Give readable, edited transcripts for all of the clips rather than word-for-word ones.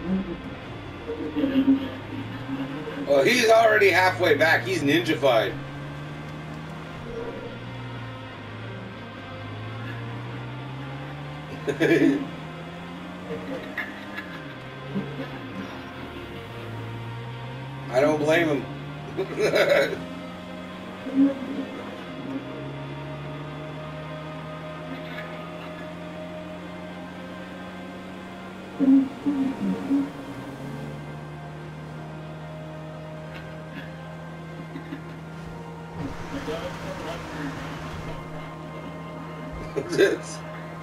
Well, he's already halfway back. He's ninja-fied. I don't blame him. It's...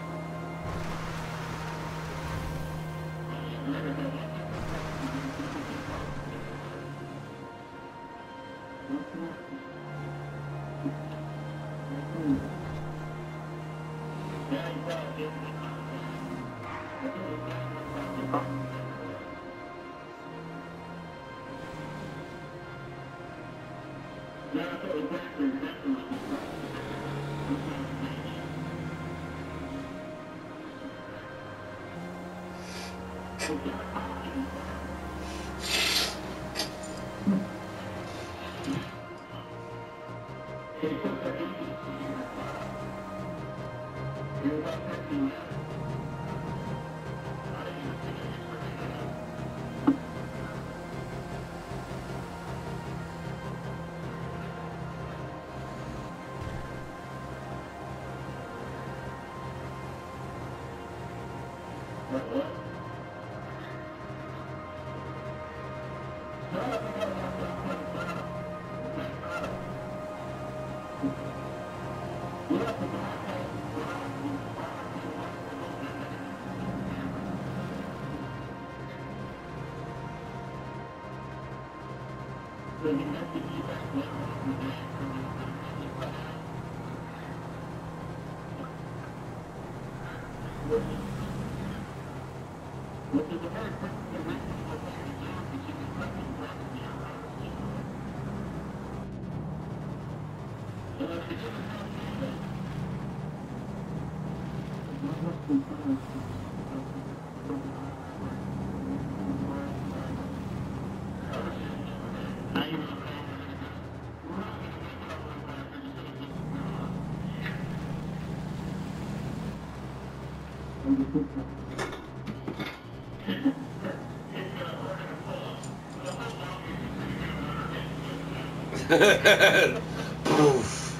Oof.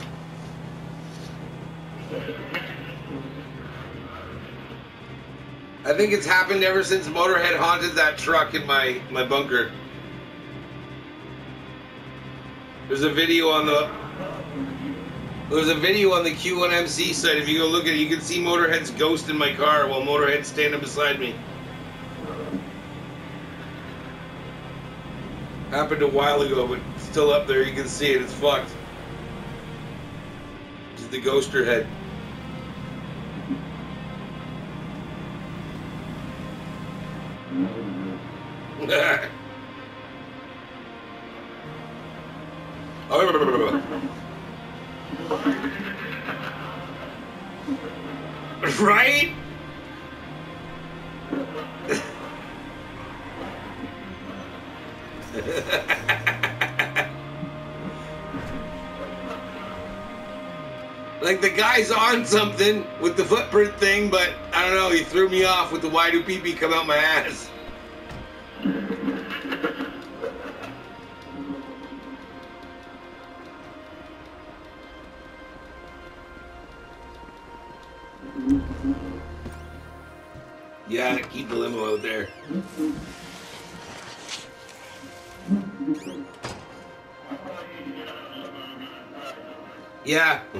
I think it's happened ever since Motorhead haunted that truck in my bunker. There's a video on the Q1MC site. If you go look at it, you can see Motorhead's ghost in my car while Motorhead's standing beside me. Happened a while ago, but still up there. You can see it. It's fucked. It's the ghoster head. Right? Like the guy's on something with the footprint thing, but I don't know, he threw me off with the why do pee-pee come out my ass. Yeah, keep the limo out there. Yeah.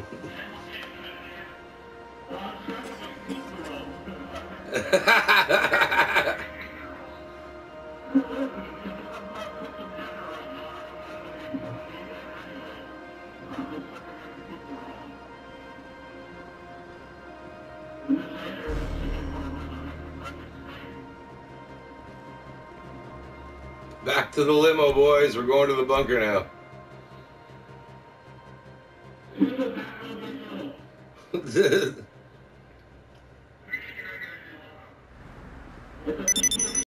Back to the limo, boys. We're going to the bunker now.